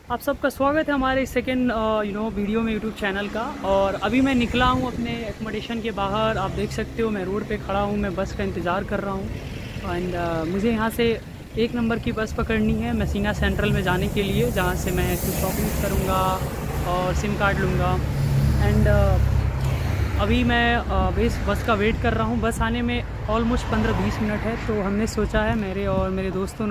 आप सबका स्वागत है हमारे सेकेंड वीडियो में यूट्यूब चैनल का। और अभी मैं निकला हूँ अपने एकोमोडेशन के बाहर। आप देख सकते हो मैं रोड पे खड़ा हूँ, मैं बस का इंतज़ार कर रहा हूँ। एंड मुझे यहाँ से 1 नंबर की बस पकड़नी है मेसिना सेंट्रल में जाने के लिए, जहाँ से मैं कुछ शॉपिंग करूँगा और सिम कार्ड लूँगा। एंड अभी मैं बस का वेट कर रहा हूँ। बस आने में ऑलमोस्ट 15-20 मिनट है। तो हमने सोचा है मेरे और मेरे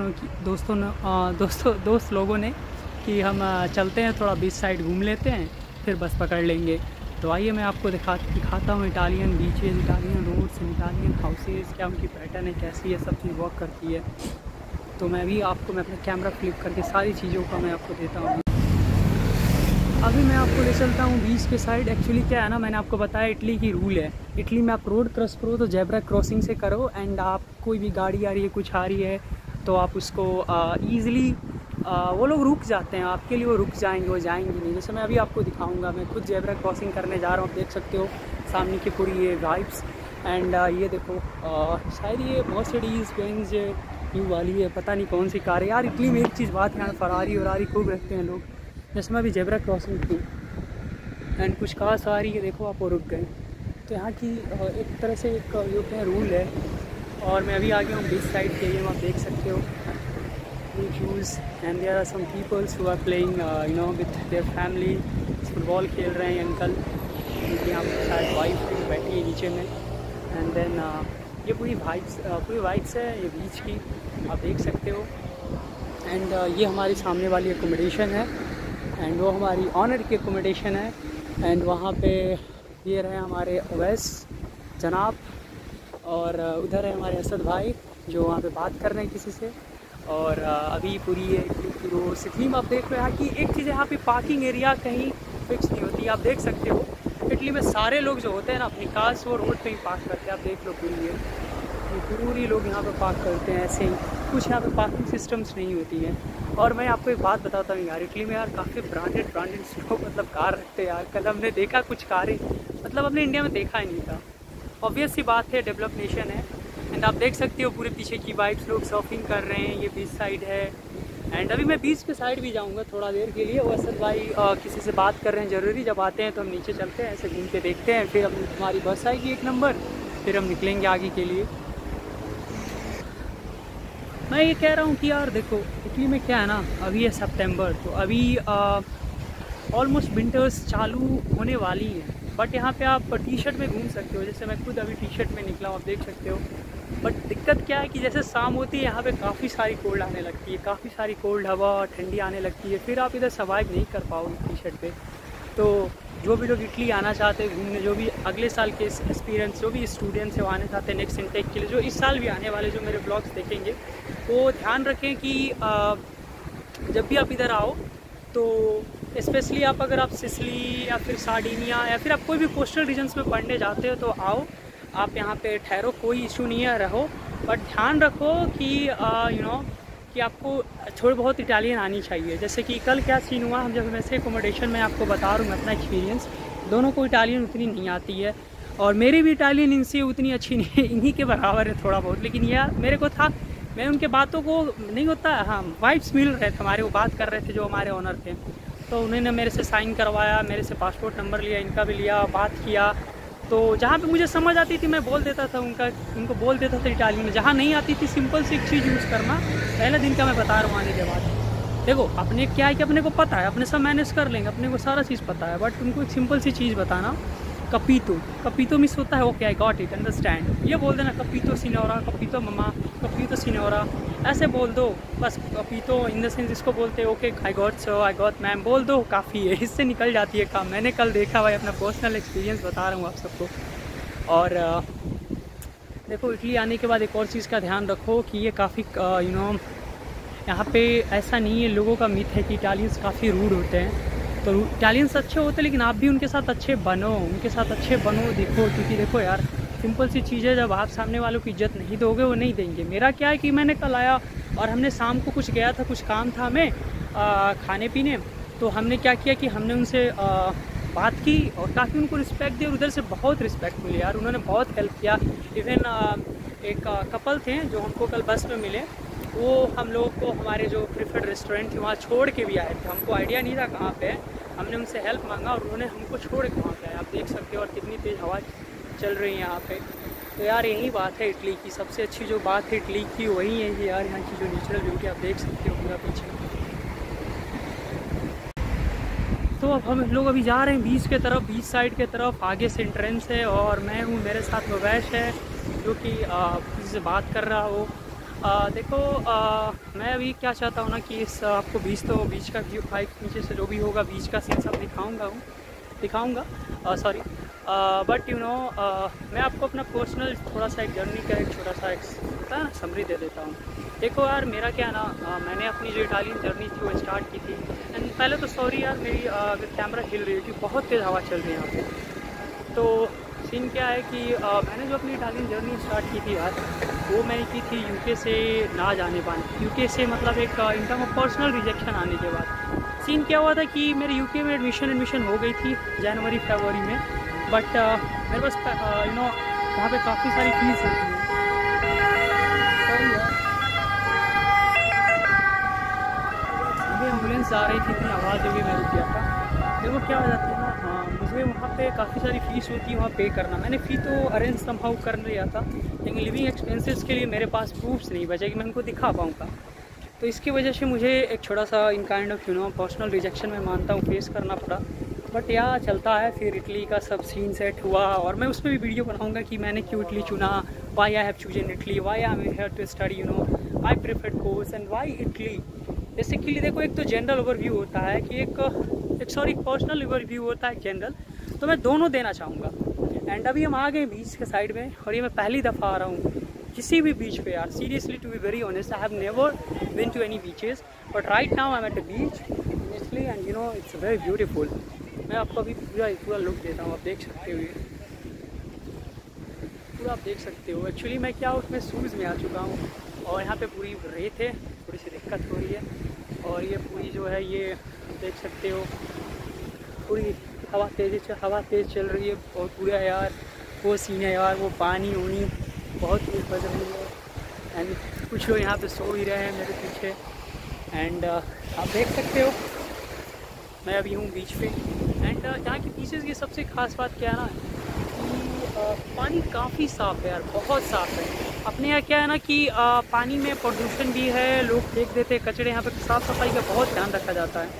दोस्त लोगों ने कि हम चलते हैं, थोड़ा बीच साइड घूम लेते हैं, फिर बस पकड़ लेंगे। तो आइए मैं आपको दिखाता हूँ Italian beaches, Italian roads, Italian houses, क्या उनकी पैटर्न है, कैसी है, सब चीज़ वर्क करती है। तो मैं अपना कैमरा फ्लिप करके सारी चीज़ों का मैं आपको देता हूँ। अभी मैं आपको ले चलता हूँ बीच के साइड। एक्चुअली क्या है ना, मैंने आपको बताया इटली की रूल है, इटली में आप रोड क्रॉस करो तो जेब्रा क्रॉसिंग से करो। एंड आप कोई भी गाड़ी आ रही है, कुछ आ रही है, तो आप उसको ईज़िली वो लोग रुक जाते हैं आपके लिए, वो रुक जाएंगे, वो जाएंगे नहीं। जैसे मैं अभी आपको दिखाऊंगा, मैं खुद जेब्रा क्रॉसिंग करने जा रहा हूँ। आप देख सकते हो सामने की पूरी ये वाइब्स। एंड ये देखो शायद ये मर्सिडीज़ बेंज न्यू वाली है, पता नहीं कौन सी कार है यार। इटली में एक चीज़ बात है, यहाँ फरारी वरारी खूब रखते हैं लोग। जैसे मैं अभी जेब्रा क्रॉसिंग की एंड कुछ कार्स आ रही है, देखो आप वो रुक गए। तो यहाँ की एक तरह से एक जो है रूल है। और मैं अभी आ गया हूँ बीच साइड के लिए, आप देख सकते हो shoes and there are some people who are playing with their family। Football खेल रहे हैं अंकल, उनकी यहाँ पर शायद वाइफ बैठी है नीचे में। एंड देन ये पूरी वाइब्स है ये बीच की, आप देख सकते हो। एंड ये हमारी सामने वाली एकोमोडेशन है एंड वो हमारी ऑनर की एकोमोडेशन है। एंड वहाँ पे ये रहे हमारे अवैस जनाब, और उधर है हमारे असद भाई जो वहाँ पे बात कर रहे हैं किसी से। और अभी पूरी ये रोड थीम आप देख रहे हैं कि एक चीज़ यहाँ पे पार्किंग एरिया कहीं फिक्स नहीं होती। आप देख सकते हो इटली में सारे लोग जो होते हैं ना अपनी कार्स वो रोड पे ही पार्क करते हैं। आप देख लो पूरी लोग यहाँ पे पार्क करते हैं ऐसे ही, कुछ यहाँ पे पार्किंग सिस्टम्स नहीं होती है। और मैं आपको एक बात बताता हूँ यार, इटली में यार काफ़ी ब्रांडेड लोग मतलब कार रखते हैं यार। कल हमने देखा कुछ कारें, मतलब हमने इंडिया में देखा ही नहीं था। ऑब्वियस सी बात है, डेवलप नेशन है। एंड आप देख सकते हो पूरे पीछे की वाइब्स, लोग सर्फिंग कर रहे हैं, ये बीच साइड है। एंड अभी मैं बीच के साइड भी जाऊंगा थोड़ा देर के लिए। वो असद भाई किसी से बात कर रहे हैं ज़रूरी, जब आते हैं तो हम नीचे चलते हैं, ऐसे घूम के देखते हैं, फिर हमारी बस आएगी 1 नंबर, फिर हम निकलेंगे आगे के लिए। मैं ये कह रहा हूँ कि यार देखो इटली में क्या है ना, अभी है सितंबर, तो अभी ऑलमोस्ट विंटर्स चालू होने वाली है। बट यहाँ पे आप टी शर्ट में घूम सकते हो, जैसे मैं खुद अभी टी शर्ट में निकला हूँ, आप देख सकते हो। बट दिक्कत क्या है कि जैसे शाम होती है यहाँ पे काफ़ी सारी कोल्ड आने लगती है, काफ़ी सारी कोल्ड हवा ठंडी आने लगती है, फिर आप इधर सर्वाइव नहीं कर पाओगे टी शर्ट पे। तो जो भी लोग इटली आना चाहते हैं घूमने, जो भी अगले साल के एक्सपीरियंस, जो भी स्टूडेंट्स हैं वो आने चाहते हैं नेक्स्ट इनटेक के लिए, जो इस साल भी आने वाले जो मेरे ब्लॉग्स देखेंगे, वो ध्यान रखें कि जब भी आप इधर आओ तो स्पेशली अगर आप सिसिली या फिर सार्डिनिया या फिर आप कोई भी कोस्टल रीजन्स में पढ़ने जाते हो तो आओ, आप यहाँ पे ठहरो, कोई इशू नहीं है, रहो। बट ध्यान रखो कि कि आपको थोड़ी बहुत इटालियन आनी चाहिए। जैसे कि कल क्या सीन हुआ, हम जब वैसे एकोमोडेशन में आपको बता रहा हूँ अपना एक्सपीरियंस, दोनों को इटालियन उतनी नहीं आती है और मेरी भी इटालियन इनसे उतनी अच्छी नहीं है, इन्हीं के बराबर है थोड़ा बहुत। लेकिन यह मेरे को था, मैं उनके बातों को नहीं होता, हाँ वाइब्स मिल रहे थे हमारे, वो बात कर रहे थे जो हमारे ऑनर थे। तो उन्होंने मेरे से साइन करवाया, मेरे से पासपोर्ट नंबर लिया, इनका भी लिया, बात किया। तो जहाँ पे मुझे समझ आती थी मैं बोल देता था, उनको बोल देता था इटालियन में। जहाँ नहीं आती थी सिंपल सी एक चीज़ यूज़ करना, पहले दिन का मैं बता रहा हूँ आने के बाद। देखो अपने क्या है कि अपने को पता है, अपने सब मैनेज कर लेंगे, अपने को सारा चीज़ पता है। बट उनको एक सिंपल सी चीज़ बताना, कपीतो मिस होता है, okay I got it, understand, ये बोल देना कपीतो सिनोरा, कपीतो ममा, कपीतो सिनोरा, ऐसे बोल दो बस। कपीतो इन द सेंस इसको बोलते हैं okay I got sir, I got ma'am, बोल दो काफ़ी है, इससे निकल जाती है काम। मैंने कल देखा भाई, अपना पर्सनल एक्सपीरियंस बता रहा हूँ आप सबको। और देखो इटली आने के बाद एक और चीज़ का ध्यान रखो कि ये काफ़ी यहाँ पे ऐसा नहीं है, लोगों का मिथ है कि इटालियंस काफ़ी रूड होते हैं। तो इटालियंस अच्छे होते हैं, लेकिन आप भी उनके साथ अच्छे बनो, देखो, क्योंकि देखो यार सिंपल सी चीज़ है, जब आप सामने वालों की इज्जत नहीं दोगे वो नहीं देंगे। मेरा क्या है कि मैंने कल आया और हमने शाम को कुछ गया था, कुछ काम था हमें खाने पीने, तो हमने क्या किया कि हमने उनसे बात की और काफ़ी उनको रिस्पेक्ट दी और उधर से बहुत रिस्पेक्ट मिली यार, उन्होंने बहुत हेल्प किया। इवन एक कपल थे जो हमको कल बस में मिले, वो हम लोग को हमारे जो प्रेफर्ड रेस्टोरेंट थी वहाँ छोड़ के भी आए थे। हमको आइडिया नहीं था कहाँ पे है, हमने उनसे हेल्प मांगा और उन्होंने हमको छोड़ के वहाँ पे आए। आप देख सकते हो और कितनी तेज़ हवा चल रही है यहाँ पे। तो यार यही बात है इटली की, सबसे अच्छी जो बात है इटली की वही है कि यार यहाँ की जो नेचुरल ब्यूटी आप देख सकते हो पूरा पीछे। तो अब हम लोग अभी जा रहे हैं बीच के तरफ, बीच साइड के तरफ। आगे से एंट्रेंस है और मैं हूँ, मेरे साथ वैश है जो कि किसी से बात कर रहा हो। देखो मैं अभी क्या चाहता हूँ ना कि इस आपको बीच का व्यू बाइक नीचे से जो भी होगा बीच का सीन सब दिखाऊंगा सॉरी बट यू नो मैं आपको अपना पर्सनल थोड़ा सा एक जर्नी का एक छोटा सा एक समरी दे देता हूँ। देखो यार मेरा क्या है ना, मैंने अपनी जो इटालियन जर्नी थी वो स्टार्ट की थी। एंड पहले तो सॉरी यार मेरी कैमरा हिल रही है क्योंकि बहुत तेज़ हवा चल रही है यहाँ पे। तो सीन क्या है कि मैंने जो अपनी इटालियन जर्नी स्टार्ट की थी यार वो मैंने की थी यूके से ना जाने पाने, यूके से मतलब एक in term of personal rejection आने के बाद। सीन क्या हुआ था कि मेरे यूके में एडमिशन हो गई थी जनवरी फरवरी में, बट मेरे पास यू नो वहाँ पे काफ़ी सारी फीस होती है। मुझे एम्बुलेंस आ रही थी, इतनी आवाज़ होगी मैं रुक गया था। देखो क्या हो जाती है ना, मुझे वहाँ पे काफ़ी सारी फ़ीस होती है वहाँ पे करना। मैंने फ़ी तो अरेंज समहाउ कर लिया था, लेकिन लिविंग एक्सपेंसेस के लिए मेरे पास प्रूफ्स नहीं बचे कि मैं उनको दिखा पाऊँगा। तो इसकी वजह से मुझे एक छोटा सा in kind of you know personal rejection में मानता हूँ फेस करना पड़ा। बट यार चलता है। फिर इटली का सब सीन सेट हुआ और मैं उसमें भी वीडियो बनाऊंगा कि मैंने क्यों इटली चुना, why I have chosen Italy, why I am here to study you know my preferred course and why Italy. Basically देखो एक तो जनरल ओवरव्यू होता है कि एक पर्सनल ओवरव्यू होता है जनरल, तो मैं दोनों देना चाहूँगा। एंड अभी हम आ गए बीच के साइड में और ये मैं पहली दफ़ा आ रहा हूँ किसी भी बीच पे यार। Seriously to be very honest I have never been to any beaches, but right now I am at a beach honestly and you know it's very beautiful. मैं आपको अभी पूरा लुक देता हूँ, आप देख सकते हो, ये पूरा आप देख सकते हो। एक्चुअली मैं क्या उसमें शूज़ में आ चुका हूँ और यहाँ पे पूरी रेत है, थोड़ी सी दिक्कत हो रही है। और ये पूरी जो है ये देख सकते हो पूरी हवा तेज़ चल रही है और पूरा यार वो सीन है यार, वो पानी उनी बहुत तेज़ बज रही है। एंड कुछ लोग यहाँ पे सो ही रहे हैं मेरे पीछे। एंड आप देख सकते हो मैं अभी हूँ बीच पे। एंड यहाँ की बीचेस की सबसे ख़ास बात क्या है ना कि पानी काफ़ी साफ़ है यार, बहुत साफ़ है। अपने यहाँ क्या है ना कि पानी में प्रदूषण भी है, लोग फेंक देते हैं कचरे, यहाँ पे साफ़ सफाई का बहुत ध्यान रखा जाता है।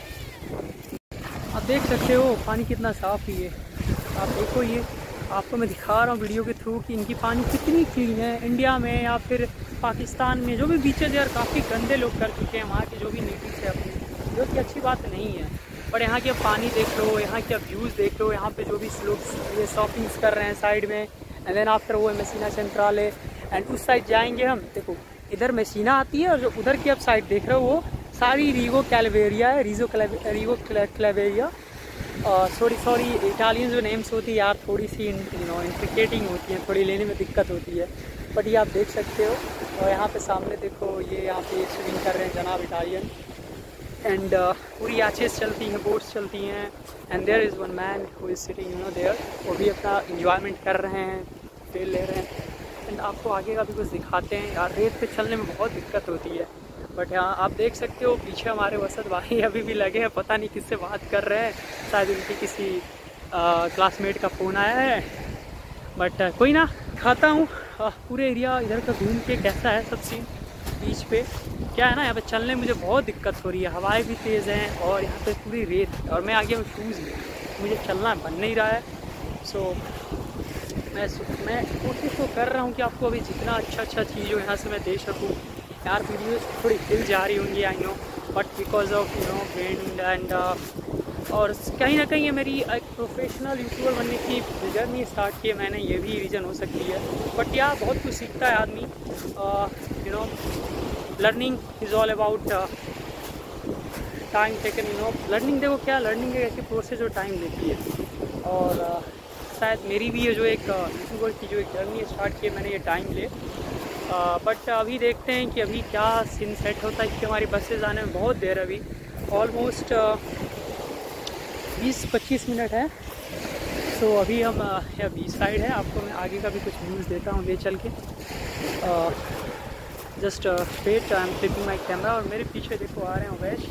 आप देख सकते हो पानी कितना साफ़ ही है। आप देखो ये आपको मैं दिखा रहा हूँ वीडियो के थ्रू कि इनकी पानी कितनी क्लीन है। इंडिया में या फिर पाकिस्तान में जो भी बीचेज यार काफ़ी गंदे लोग कर चुके हैं, वहाँ के जो भी नेटिव्स है अपने, जो कि अच्छी बात नहीं है। पर यहाँ के पानी देख लो, यहाँ के व्यूज़ देख लो, यहाँ पे जो भी लोग ये शॉपिंग्स कर रहे हैं साइड में। एंड देन आफ्टर वो मेसिना सेंट्रल है। एंड उस साइड जाएंगे हम, देखो इधर मेसिना आती है और जो उधर की आप साइड देख रहे हो वो सारी रीगो कैलवेरिया है, रीगो क्लेवेरिया। सॉरी इटालियन जो नेम्स होती है यार थोड़ी सी यू नो इंट्रिकेटिंग होती है, थोड़ी लेने में दिक्कत होती है। बट ये आप देख सकते हो। और यहाँ पे सामने देखो ये यहाँ पे स्विमिंग कर रहे हैं जनाब इटालियन। एंड पूरी याचेस चलती हैं, बोट्स चलती हैं। And there is one man who is sitting you know there, वो भी अपना इंजॉयमेंट कर रहे हैं, फेल ले रहे हैं। एंड आपको आगे का भी कुछ दिखाते हैं यार। रेत पे चलने में बहुत दिक्कत होती है। बट यहाँ आप देख सकते हो पीछे हमारे वसत भाई अभी भी लगे हैं, पता नहीं किससे बात कर रहे हैं, शायद उनकी किसी क्लासमेट का फ़ोन आया है। बट कोई ना, दिखाता हूँ पूरे एरिया इधर का घूम के कैसा है सब सीन। बीच पे क्या है ना, यहाँ पे चलने में मुझे बहुत दिक्कत हो रही है, हवाएं भी तेज़ हैं और यहाँ पे पूरी रेत। और मैं आ गया हूँ शूज़ में, मुझे चलना बन नहीं रहा है। सो मैं कोशिश तो कर रहा हूँ कि आपको अभी जितना अच्छा चीज़ हो यहाँ से मैं दे सकूँ। यार वीडियो थोड़ी हिल जा रही होंगी I know, but because of you know wind and और कहीं ना कहीं ये मेरी एक प्रोफेशनल यूट्यूबर बनने की जर्नी स्टार्ट की है मैंने, ये भी रीज़न हो सकती है। बट यार बहुत कुछ सीखता है आदमी, you know learning is all about time taken you know. Learning देखो क्या, लर्निंग एक ऐसी प्रोसेस जो टाइम लेती है। और शायद मेरी भी ये जो एक यूट्यूबर की जो एक जर्नी स्टार्ट की है मैंने, ये टाइम ले। बट अभी देखते हैं कि अभी क्या सीन सेट होता है, क्योंकि हमारी बसेज आने में बहुत देर है, अभी ऑलमोस्ट 20-25 मिनट है। सो अभी हम या बीच साइड है, आपको मैं आगे का भी कुछ व्यूज़ देता हूँ ले चल के। Just wait, I am flipping my camera. और मेरे पीछे देखो आ रहे हैं वैश।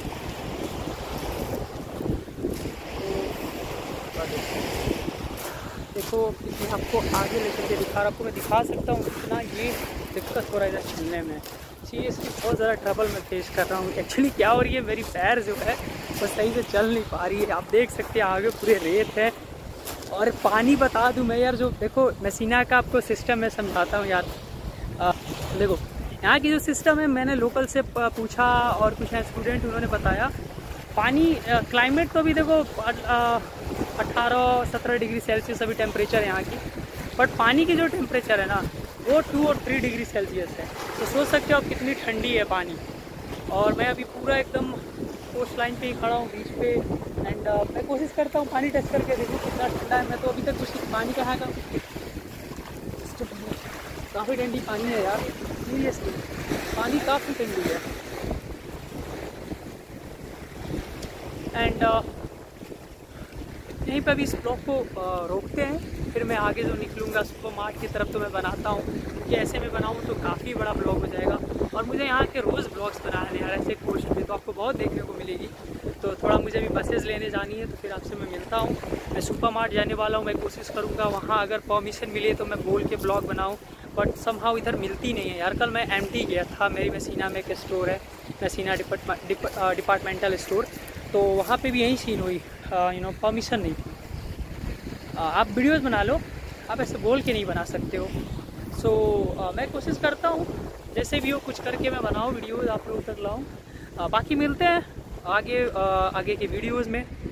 देखो मैं आपको आगे लेकर के दिखा रहा, आपको मैं दिखा सकता हूँ कितना ये दिक्कत हो रहा है इधर चलने में। सीरियसली बहुत ज़्यादा ट्रबल मैं फेस कर रहा हूँ। एक्चुअली क्या हो रही है, मेरी पैर जो है वो सही से चल नहीं पा रही है। आप देख सकते हैं आगे पूरे रेत है। और पानी बता दूँ मैं यार, जो देखो मेसिना का आपको सिस्टम मैं समझाता हूँ यार। देखो यहाँ की जो सिस्टम है, मैंने लोकल से पूछा और कुछ स्टूडेंट उन्होंने बताया। पानी क्लाइमेट तो भी देखो 18-17 डिग्री सेल्सियस अभी टेम्परेचर है यहाँ की, बट पानी की जो टेम्परेचर है ना वो 2 और 3 डिग्री सेल्सियस है। तो सोच सकते हो आप कितनी ठंडी है पानी। और मैं अभी पूरा एकदम कोस्ट लाइन पे ही खड़ा हूँ बीच पे। एंड मैं कोशिश करता हूँ पानी टच करके देखूँ कितना ठंडा है। मैं तो अभी तक कुछ पानी कहाँ का, काफ़ी ठंडी पानी है यार, सीरियसली पानी काफ़ी ठंडी है। एंड यहीं पर भी इस ब्लॉग को रोकते हैं, फिर मैं आगे जो निकलूँगा सुपर मार्ट की तरफ तो मैं बनाता हूँ, क्योंकि ऐसे में बनाऊँ तो काफ़ी बड़ा ब्लॉग हो जाएगा। और मुझे यहाँ के रोज़ ब्लॉग्स बनाने यार, ऐसे कोशिश में तो आपको बहुत देखने को मिलेगी। तो थोड़ा मुझे भी बसेस लेने जानी है, तो फिर आपसे मैं मिलता हूँ। मैं सुपर मार्ट जाने वाला हूँ, मैं कोशिश करूँगा वहाँ अगर परमिशन मिले तो मैं बोल के ब्लॉग बनाऊँ, बट समहाउ इधर मिलती नहीं है यार। कल मैं एमटी गया था, मेरी मेसिना में एक स्टोर है, मेसिना डिपार्टमेंटल स्टोर, तो वहाँ पे भी यही सीन हुई, परमिशन नहीं थी। आप वीडियोस बना लो, आप ऐसे बोल के नहीं बना सकते हो। सो मैं कोशिश करता हूँ जैसे भी हो कुछ करके मैं बनाऊँ वीडियोस, आप लोगों तक लाऊँ। बाकी मिलते हैं आगे के वीडियोस में।